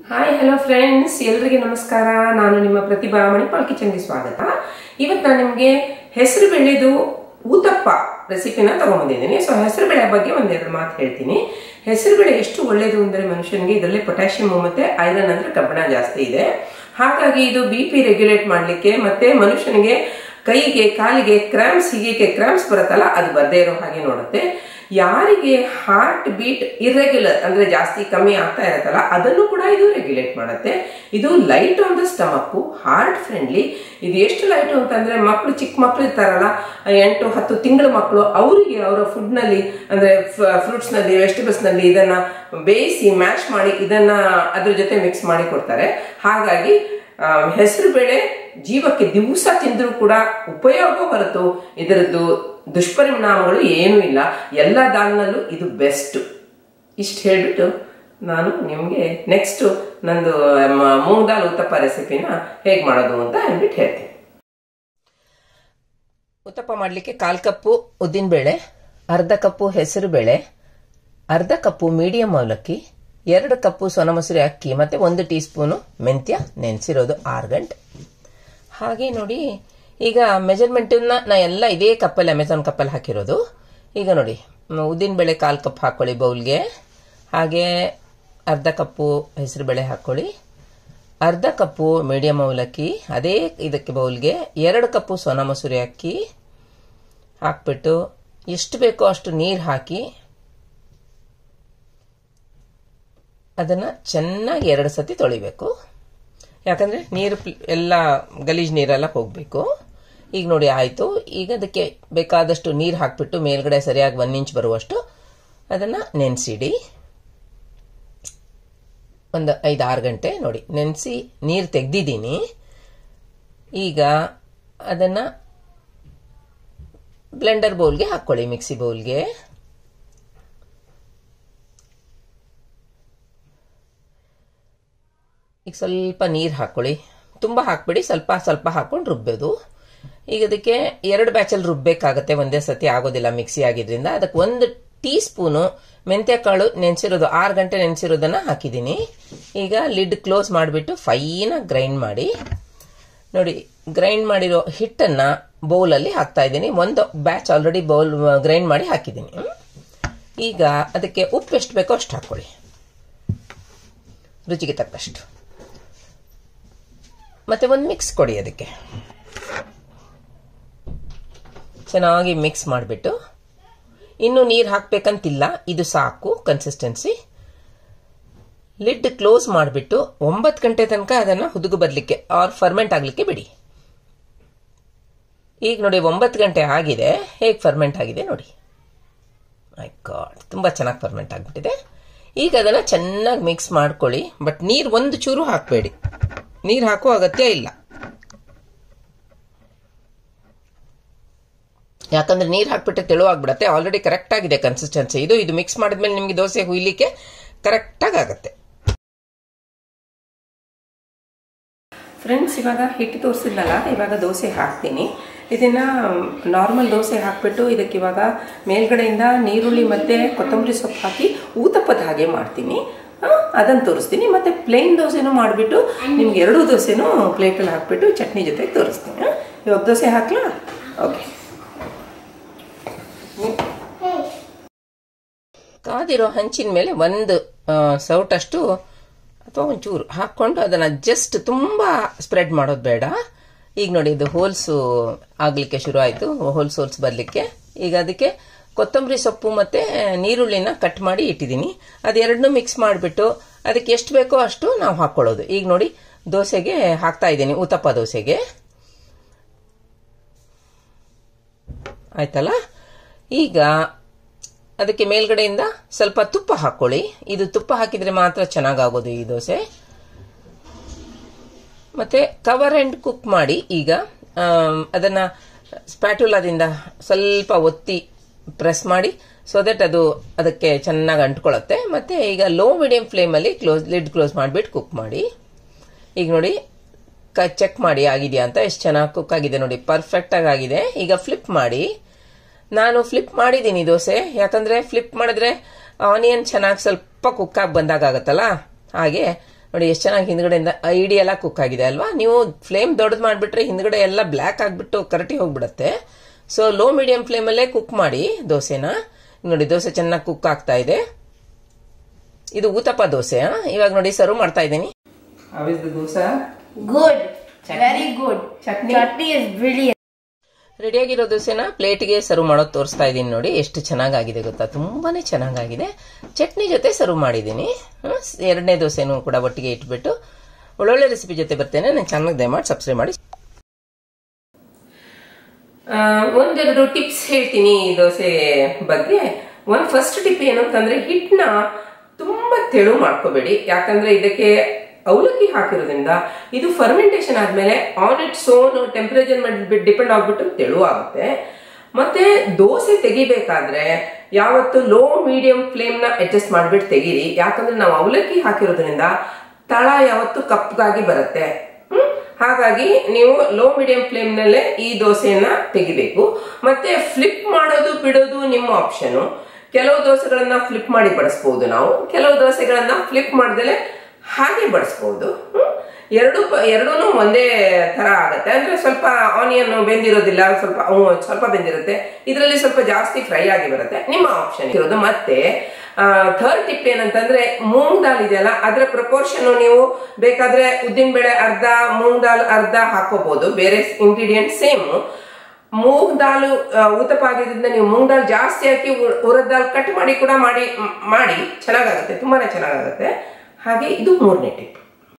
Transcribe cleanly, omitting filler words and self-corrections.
Hi hello friends, ಎಲ್ಲರಿಗೆ ನಮಸ್ಕಾರ. ನಾನು ನಿಮ್ಮ ಪ್ರತಿಭಾ ಮಣಿಪಾಲ್ ಕಿಚನ್ಗೆ ಸ್ವಾಗತ. ಇವತ್ತು ನಾನು ನಿಮಗೆ ಹೆಸರು ಬೇಳೆದು ಊತಪ್ಪ ರೆಸಿಪಿನ ತಗೊಂಡ್ಬಂದಿದ್ದೀನಿ. ಸೊ ಹೆಸರು ಬೇಳೆ ಬಗ್ಗೆ ಒಂದೆರಡು ಮಾತು ಹೇಳ್ತೀನಿ. ಹೆಸರು ಬೇಳೆ ಎಷ್ಟು ಒಳ್ಳೇದು ಅಂದರೆ ಮನುಷ್ಯನಿಗೆ ಇದರಲ್ಲಿ ಪೊಟ್ಯಾಷಿಯಮ್ ಮತ್ತೆ ಐರನ್ ಅಂದ್ರೆ ಕಬ್ಬಿಣ ಜಾಸ್ತಿ ಇದೆ. ಹಾಗಾಗಿ ಇದು BP ರೆಗ್ಯುಲೇಟ್ ಮಾಡಲಿಕ್ಕೆ ಮತ್ತೆ ಮನುಷ್ಯನಿಗೆ ಕೈಗೆ ಕಾಲಿಗೆ ಕ್ರಾಂಪ್ಸ್, ಹೀಗೆ ಕ್ರಾಂಪ್ಸ್ ಬರುತ್ತಲ್ಲ ಅದು ಬರದೇ ಇರೋ ಹಾಗೆ ನೋಡುತ್ತೆ. ಯಾರಿಗೆ ಹಾರ್ಟ್ ಬೀಟ್ ಇರ್ರೆಗ್ಯುಲರ್ ಅಂದ್ರೆ ಜಾಸ್ತಿ ಕಮ್ಮಿ ಆಗ್ತಾ ಇರುತ್ತಲ್ಲ ಅದನ್ನು ಕೂಡ ಇದು ರೆಗ್ಯುಲೇಟ್ ಮಾಡುತ್ತೆ. ಇದು light on the stomach, heart friendly. ಇದು ಎಷ್ಟು ಲೈಟ್ ಅಂತಂದ್ರೆ ಮಕ್ಕಳು, ಚಿಕ್ಕ ಮಕ್ಕಳು ಇರ್ತಾರಲ್ಲ, 8-10 ತಿಂಗಳ ಮಕ್ಕಳು, ಅವರಿಗೆ ಅವರ ಫುಡ್ ನಲ್ಲಿ ಅಂದ್ರೆ ಫ್ರೂಟ್ಸ್ ನಲ್ಲಿ, ವೆಜಿಟೇಬಲ್ಸ್ ನಲ್ಲಿ ಇದನ್ನ ಬೇಯಿಸಿ ಮ್ಯಾಶ್ ಮಾಡಿ ಇದನ್ನ ಅದ್ರ ಜೊತೆ ಮಿಕ್ಸ್ ಮಾಡಿ ಕೊಡ್ತಾರೆ. ಹಾಗಾಗಿ ಹೆಸರು ಬೇಳೆ ಜೀವಕ್ಕೆ ದಿವಸ ತಿಂದರೂ ಕೂಡ ಉಪಯೋಗ ಹೊರತು ಇದರದ್ದು ದುಷ್ಪರಿಣಾಮಗಳು ಏನೂ ಇಲ್ಲ. ಎಲ್ಲ ದಾಲ್ನಲ್ಲೂ ಇದು ಬೆಸ್ಟ್. ಇಷ್ಟು ಹೇಳ್ಬಿಟ್ಟು ನಾನು ನಿಮಗೆ ನೆಕ್ಸ್ಟ್ ನಂದು ಮೂಂಗ್ದಾಲ್ ಉತ್ತಪ್ಪ ರೆಸಿಪಿನ ಹೇಗೆ ಮಾಡೋದು ಅಂತ ಹೇಳ್ಬಿಟ್ಟು ಹೇಳ್ತೀನಿ. ಉತ್ತಪ್ಪ ಮಾಡಲಿಕ್ಕೆ 1/4 ಕಪ್ಪು ಉದ್ದಿನಬೇಳೆ, ಅರ್ಧ ಕಪ್ಪು ಹೆಸರು ಬೇಳೆ, ಅರ್ಧ ಕಪ್ಪು ಮೀಡಿಯಂ ಅವಲಕ್ಕಿ, 2 ಕಪ್ಪು ಸೋನಮಸೂರಿ ಅಕ್ಕಿ ಮತ್ತೆ 1 ಟೀ ಸ್ಪೂನು ಮೆಂತ್ಯ ನೆನೆಸಿರೋದು 6 ಗಂಟೆ. ಹಾಗೆ ನೋಡಿ, ಈಗ ಮೆಜರ್ಮೆಂಟನ್ನ ನಾ ಎಲ್ಲ ಇದೇ ಕಪ್ಪಲ್ಲಿ, ಅಮೆಝಾನ್ ಕಪ್ಪಲ್ಲಿ ಹಾಕಿರೋದು. ಈಗ ನೋಡಿ, ಉದ್ದಿನಬೇಳೆ 1/4 ಕಪ್ ಹಾಕೊಳ್ಳಿ ಬೌಲ್ಗೆ. ಹಾಗೆ ಅರ್ಧ ಕಪ್ಪು ಹೆಸರು ಬೇಳೆ ಹಾಕೊಳ್ಳಿ, ಅರ್ಧ ಕಪ್ಪು ಮೀಡಿಯಂ ಅವಲಕ್ಕಿ, ಅದೇ ಇದಕ್ಕೆ ಬೌಲ್ಗೆ 2 ಕಪ್ಪು ಸೋನಮಸೂರಿ ಅಕ್ಕಿ ಹಾಕ್ಬಿಟ್ಟು ಎಷ್ಟು ಬೇಕೋ ಅಷ್ಟು ನೀರು ಹಾಕಿ ಅದನ್ನ ಚೆನ್ನಾಗಿ 2 ಸತಿ ತೊಳಿಬೇಕು. ಯಾಕಂದ್ರೆ ನೀರು ಎಲ್ಲ ಗಲೀಜ್ ನೀರೆಲ್ಲ ಹೋಗ್ಬೇಕು. ಈಗ ನೋಡಿ ಆಯ್ತು. ಈಗ ಅದಕ್ಕೆ ಬೇಕಾದಷ್ಟು ನೀರು ಹಾಕ್ಬಿಟ್ಟು ಮೇಲ್ಗಡೆ ಸರಿಯಾಗಿ 1 ಇಂಚ್ ಬರುವಷ್ಟು ಅದನ್ನ ನೆನೆಸಿಡಿ. ಒಂದು 5-6 ಗಂಟೆ ನೋಡಿ ನೆನೆಸಿ ನೀರು ತೆಗ್ದಿದ್ದೀನಿ. ಈಗ ಅದನ್ನ ಬ್ಲೆಂಡರ್ ಬೌಲ್ಗೆ ಹಾಕೊಳ್ಳಿ, ಮಿಕ್ಸಿ ಬೌಲ್ಗೆ. ಈಗ ಸ್ವಲ್ಪ ನೀರು ಹಾಕೊಳ್ಳಿ, ತುಂಬ ಹಾಕ್ಬಿಡಿ, ಸ್ವಲ್ಪ ಸ್ವಲ್ಪ ಹಾಕೊಂಡು ರುಬ್ಬೋದು. ಈಗ ಅದಕ್ಕೆ 2 ಬ್ಯಾಚಲ್ಲಿ ರುಬ್ಬೇಕಾಗತ್ತೆ, ಒಂದೇ ಸತಿ ಆಗೋದಿಲ್ಲ ಮಿಕ್ಸಿ ಆಗಿದ್ರಿಂದ. ಅದಕ್ಕೆ 1 ಟೀ ಸ್ಪೂನು ಮೆಂತ್ಯ ಕಾಳು ನೆನೆಸಿರೋದು, 6 ಗಂಟೆ ನೆನೆಸಿರೋದನ್ನ ಹಾಕಿದ್ದೀನಿ. ಈಗ ಲಿಡ್ ಕ್ಲೋಸ್ ಮಾಡಿಬಿಟ್ಟು ಫೈನಾಗಿ ಗ್ರೈಂಡ್ ಮಾಡಿ ನೋಡಿ. ಗ್ರೈಂಡ್ ಮಾಡಿರೋ ಹಿಟ್ಟನ್ನ ಬೌಲಲ್ಲಿ ಹಾಕ್ತಾ ಇದ್ದೀನಿ. 1 ಬ್ಯಾಚ್ ಆಲ್ರೆಡಿ ಬೌಲ್ ಗ್ರೈಂಡ್ ಮಾಡಿ ಹಾಕಿದ್ದೀನಿ. ಈಗ ಅದಕ್ಕೆ ಉಪ್ಪು ಎಷ್ಟು ಬೇಕೋ ಅಷ್ಟು ಹಾಕೊಳ್ಳಿ, ರುಚಿಗೆ ತಕ್ಕಷ್ಟು. ಮತ್ತೆ ಒಂದು ಮಿಕ್ಸ್ ಕೊಡಿ, ಅದಕ್ಕೆ ಚೆನ್ನಾಗಿ ಮಿಕ್ಸ್ ಮಾಡಿಬಿಟ್ಟು, ಇನ್ನು ನೀರು ಹಾಕ್ಬೇಕಂತಿಲ್ಲ, ಇದು ಸಾಕು ಕನ್ಸಿಸ್ಟೆನ್ಸಿ. ಲಿಡ್ ಕ್ಲೋಸ್ ಮಾಡಿಬಿಟ್ಟು 9 ಗಂಟೆ ತನಕ ಅದನ್ನ ಹುದುಗು ಬರಲಿಕ್ಕೆ ಆರ್ ಫರ್ಮೆಂಟ್ ಆಗ್ಲಿಕ್ಕೆ ಬಿಡಿ. ಈಗ ನೋಡಿ 9 ಗಂಟೆ ಆಗಿದೆ, ಹೇಗೆ ಫರ್ಮೆಂಟ್ ಆಗಿದೆ ನೋಡಿ. ಮೈ ಗಾಡ್, ತುಂಬಾ ಚೆನ್ನಾಗಿ ಫರ್ಮೆಂಟ್ ಆಗ್ಬಿಟ್ಟಿದೆ. ಈಗ ಅದನ್ನ ಚೆನ್ನಾಗಿ ಮಿಕ್ಸ್ ಮಾಡ್ಕೊಳ್ಳಿ. ಬಟ್ ನೀರು ಒಂದು ಚೂರು ಹಾಕಬೇಡಿ, ನೀರು ಹಾಕೋ ಅಗತ್ಯ ಇಲ್ಲ. ಯಾಕಂದ್ರೆ ನೀರು ಹಾಕ್ಬಿಟ್ಟೆ ತೆಳುವಾಗ್ಬಿಡತ್ತೆ. ಆಲ್ರೆಡಿ ಕರೆಕ್ಟ್ ಆಗಿದೆ ಕನ್ಸಿಸ್ಟೆನ್ಸಿ. ಇದು ಮಿಕ್ಸ್ ಮಾಡಿದ್ಮೇಲೆ ನಿಮ್ಗೆ ದೋಸೆ ಹುಯ್ಲಿಕ್ಕೆ ಕರೆಕ್ಟಾಗಿ ಆಗುತ್ತೆ. ಫ್ರೆಂಡ್ಸ್, ಇವಾಗ ಹಿಟ್ಟು ತೋರಿಸಿದ್ನಲ್ಲ, ಇವಾಗ ದೋಸೆ ಹಾಕ್ತೀನಿ. ಇದನ್ನ ನಾರ್ಮಲ್ ದೋಸೆ ಹಾಕ್ಬಿಟ್ಟು ಇದಕ್ಕೆ ಇವಾಗ ಮೇಲ್ಗಡೆಯಿಂದ ನೀರುಳ್ಳಿ ಮತ್ತೆ ಕೊತ್ತಂಬರಿ ಸೊಪ್ಪು ಹಾಕಿ ಊತಪ್ಪದ ಹಾಗೆ ಮಾಡ್ತೀನಿ. ಅದನ್ನು ತೋರಿಸ್ತೀನಿ. ಮತ್ತೆ ಪ್ಲೇನ್ ದೋಸೆನೂ ಮಾಡಿಬಿಟ್ಟು ನಿಮ್ಗೆ 2 ದೋಸೆನೂ ಪ್ಲೇಟಲ್ಲಿ ಹಾಕ್ಬಿಟ್ಟು ಚಟ್ನಿ ಜೊತೆ ತೋರಿಸ್ತೀನಿ. ಇವಾಗ ದೋಸೆ ಹಾಕ್ಲಾ? ಓಕೆ. ಕಾದಿರೋ ಹಂಚಿನ ಮೇಲೆ 1 ಸೌಟಷ್ಟು ಅಥವಾ ಒಂಚೂರು ಹಾಕೊಂಡು ಅದನ್ನ ಜಸ್ಟ್ ತುಂಬಾ ಸ್ಪ್ರೆಡ್ ಮಾಡೋದು ಬೇಡ. ಈಗ ನೋಡಿ, ಇದು ಹೋಲ್ಸು ಆಗ್ಲಿಕ್ಕೆ ಶುರು ಆಯ್ತು, ಹೋಲ್ಸ್ ಬರ್ಲಿಕ್ಕೆ. ಈಗ ಅದಕ್ಕೆ ಕೊತ್ತಂಬರಿ ಸೊಪ್ಪು ಮತ್ತೆ ನೀರುಳ್ಳಿನ ಕಟ್ ಮಾಡಿ ಇಟ್ಟಿದ್ದೀನಿ. ಅದೆರಡನ್ನೂ ಮಿಕ್ಸ್ ಮಾಡಿಬಿಟ್ಟು ಅದಕ್ಕೆ ಎಷ್ಟು ಬೇಕೋ ಅಷ್ಟು ನಾವು ಹಾಕೊಳ್ಳೋದು. ಈಗ ನೋಡಿ, ದೋಸೆಗೆ ಹಾಕ್ತಾ ಇದ್ದೀನಿ, ಉತ್ತಪ್ಪ ದೋಸೆಗೆ. ಆಯ್ತಲ್ಲ? ಈಗ ಅದಕ್ಕೆ ಮೇಲ್ಗಡೆಯಿಂದ ಸ್ವಲ್ಪ ತುಪ್ಪ ಹಾಕೊಳ್ಳಿ. ಇದು ತುಪ್ಪ ಹಾಕಿದ್ರೆ ಮಾತ್ರ ಚೆನ್ನಾಗಾಗೋದು ಈ ದೋಸೆ. ಮತ್ತೆ ಕವರ್ ಅಂಡ್ ಕುಕ್ ಮಾಡಿ. ಈಗ ಅದನ್ನ ಸ್ಪ್ಯಾಟುಲಾದಿಂದ ಸ್ವಲ್ಪ ಒತ್ತಿ ಪ್ರೆಸ್ ಮಾಡಿ, ಸೊ ದಟ್ ಅದು ಅದಕ್ಕೆ ಚೆನ್ನಾಗಿ ಅಂಟ್ಕೊಳ್ಳುತ್ತೆ. ಮತ್ತೆ ಈಗ ಲೋ ಮೀಡಿಯಂ ಫ್ಲೇಮಲ್ಲಿ ಲಿಡ್ ಕ್ಲೋಸ್ ಮಾಡಿಬಿಟ್ಟು ಕುಕ್ ಮಾಡಿ. ಈಗ ನೋಡಿ, ಚೆಕ್ ಮಾಡಿ ಆಗಿದೆಯಾ ಅಂತ. ಎಷ್ಟು ಚೆನ್ನಾಗಿ ಕುಕ್ ಆಗಿದೆ ನೋಡಿ, ಪರ್ಫೆಕ್ಟ್ ಆಗಿದೆ. ಈಗ ಫ್ಲಿಪ್ ಮಾಡಿ. ನಾನು ಫ್ಲಿಪ್ ಮಾಡಿದ್ದೀನಿ ದೋಸೆ, ಯಾಕಂದ್ರೆ ಫ್ಲಿಪ್ ಮಾಡಿದ್ರೆ ಆನಿಯನ್ ಚೆನ್ನಾಗಿ ಸ್ವಲ್ಪ ಕುಕ್ ಆಗಿ ಬಂದಾಗ ಆಗುತ್ತಲ್ಲ, ಹಾಗೆ ನೋಡಿ ಎಷ್ಟು ಚೆನ್ನಾಗಿ ಹಿಂದ್ಗಡೆಯಿಂದ ಇಡೀ ಎಲ್ಲ ಕುಕ್ ಆಗಿದೆ ಅಲ್ವಾ. ನೀವು ಫ್ಲೇಮ್ ದೊಡ್ಡದು ಮಾಡಿಬಿಟ್ರೆ ಹಿಂದ್ಗಡೆ ಎಲ್ಲ ಬ್ಲ್ಯಾಕ್ ಆಗಿಬಿಟ್ಟು ಕರಟಿ ಹೋಗ್ಬಿಡುತ್ತೆ. ಸೊ ಲೋ ಮೀಡಿಯಂ ಫ್ಲೇಮಲ್ಲೇ ಕುಕ್ ಮಾಡಿ ದೋಸೆನ. ನೋಡಿ ದೋಸೆ ಚೆನ್ನಾಗಿ ಕುಕ್ ಆಗ್ತಾ ಇದೆ. ಇದು ಊತಪ್ಪ ದೋಸೆ. ಇವಾಗ ನೋಡಿ ಸರ್ವ್ ಮಾಡ್ತಾ ಇದ್ದೀನಿ. Dosa good, very good. Chutney is brilliant. ರೆಡಿಯಾಗಿರೋ ದೋಸೆನ ಪ್ಲೇಟ್ಗೆ ಸರ್ವ್ ಮಾಡೋದು ತೋರಿಸ್ತಾ ಇದ್ದೀನಿ. ನೋಡಿ ಎಷ್ಟು ಚೆನ್ನಾಗಿದೆ ಗೊತ್ತಾ, ತುಂಬಾನೇ ಚೆನ್ನಾಗಿದೆ. ಚಟ್ನಿ ಜೊತೆ ಸರ್ವ್ ಮಾಡಿದ್ದೀನಿ. ಎರಡನೇ ದೋಸೆನೂ ಕೂಡ ಒಟ್ಟಿಗೆ ಇಟ್ಬಿಟ್ಟು ಒಳ್ಳೊಳ್ಳೆ ರೆಸಿಪಿ ಜೊತೆ ಬರ್ತೇನೆ. ನನ್ನ ಚಾನಲ್ ದಯಮಾಡಿ ಸಬ್ಸ್ಕ್ರೈಬ್ ಮಾಡಿ. ಒಂದೆರಡು ಟಿಪ್ಸ್ ಹೇಳ್ತೀನಿ ಈ ದೋಸೆ ಬಗ್ಗೆ. ಫಸ್ಟ್ ಟಿಪ್ ಏನು ಅಂತಂದ್ರೆ, ಹಿಟ್ಟನ್ನ ತುಂಬಾ ತೆಳು ಮಾಡ್ಕೋಬೇಡಿ. ಯಾಕಂದ್ರೆ ಇದಕ್ಕೆ ಅವಲಕ್ಕಿ ಹಾಕಿರೋದ್ರಿಂದ ಇದು ಫರ್ಮೆಂಟೇಶನ್ ಆದ್ಮೇಲೆ on its own temperature depend ಆಗ್ಬಿಟ್ಟು ತೆಳು ಆಗುತ್ತೆ. ಮತ್ತೆ ದೋಸೆ ತೆಗಿಬೇಕಾದ್ರೆ ಯಾವತ್ತು ಲೋ ಮೀಡಿಯಂ ಫ್ಲೇಮ್ ನ ಅಡ್ಜಸ್ಟ್ ಮಾಡ್ಬಿಟ್ಟು ತೆಗೀರಿ. ಯಾಕಂದ್ರೆ ನಾವು ಅವಲಕ್ಕಿ ಹಾಕಿರೋದ್ರಿಂದ ತಳ ಯಾವತ್ತು ಕಪ್ಪಗಾಗಿ ಬರುತ್ತೆ. ಹಾಗಾಗಿ ನೀವು ಲೋ ಮೀಡಿಯಂ ಫ್ಲೇಮ್ ನಲ್ಲೇ ಈ ದೋಸೆಯನ್ನ ತೆಗಿಬೇಕು. ಮತ್ತೆ ಫ್ಲಿಪ್ ಮಾಡೋದು ಬಿಡೋದು ನಿಮ್ಮ ಆಪ್ಷನ್. ಕೆಲವು ದೋಸೆಗಳನ್ನ ಫ್ಲಿಪ್ ಮಾಡಿ ಬಡಿಸಬಹುದು ನಾವು, ಕೆಲವು ದೋಸೆಗಳನ್ನ ಫ್ಲಿಪ್ ಮಾಡ್ದಲೆ ಹಾಗೆ ಬಡಿಸಬಹುದು. ಎರಡೂ ಒಂದೇ ತರ ಆಗತ್ತೆ. ಅಂದ್ರೆ ಸ್ವಲ್ಪ ಆನಿಯನ್ ಬೆಂದಿರೋದಿಲ್ಲ, ಸ್ವಲ್ಪ ಬೆಂದಿರುತ್ತೆ. ಇದರಲ್ಲಿ ಸ್ವಲ್ಪ ಜಾಸ್ತಿ ಫ್ರೈ ಆಗಿ ಬರುತ್ತೆ. ನಿಮ್ಮ ಆಪ್ಷನ್ ಇರೋದು. ಮತ್ತೆ ಥರ್ಡ್ ಟಿಪ್ ಏನಂತಂದ್ರೆ, ಮೂಂಗ್ ದಾಲ್ ಇದೆಯಲ್ಲ, ಅದರ ಪ್ರಪೋರ್ಷನ್ ನೀವು ಬೇಕಾದ್ರೆ ಉದ್ದಿನ ಬೇಳೆ ಅರ್ಧ, ಮೂಂಗ್ ದಾಲ್ ಅರ್ಧ ಹಾಕೋಬಹುದು. ಬೇರೆ ಇಂಗ್ರೀಡಿಯೆಂಟ್ ಸೇಮ್. ಮೂಂಗ್ ದಾಲ್ ಊತಪ್ಪ ಆಗಿದ್ರಿಂದ ನೀವು ಮೂಂಗ್ ದಾಲ್ ಜಾಸ್ತಿ ಹಾಕಿ ಉರದ್ ದಾಲ್ ಕಟ್ ಮಾಡಿ ಕೂಡ ಮಾಡಿ ಚೆನ್ನಾಗಾಗುತ್ತೆ, ತುಂಬಾನೇ ಚೆನ್ನಾಗಾಗುತ್ತೆ. ಹಾಗೆ ಇದು ಮೂರನೇ ಟಿಪ್.